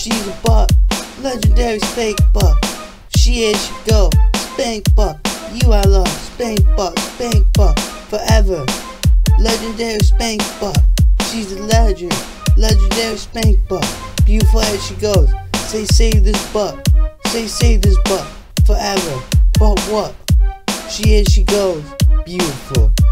She's a butt, legendary Spank Butt. She here she go, Spank Butt. You I love, Spank Butt, forever. Legendary Spank Butt. She's a legend, legendary Spank Butt. Beautiful as she goes. Say save this butt. Say save this butt forever. But what? She here she goes, beautiful.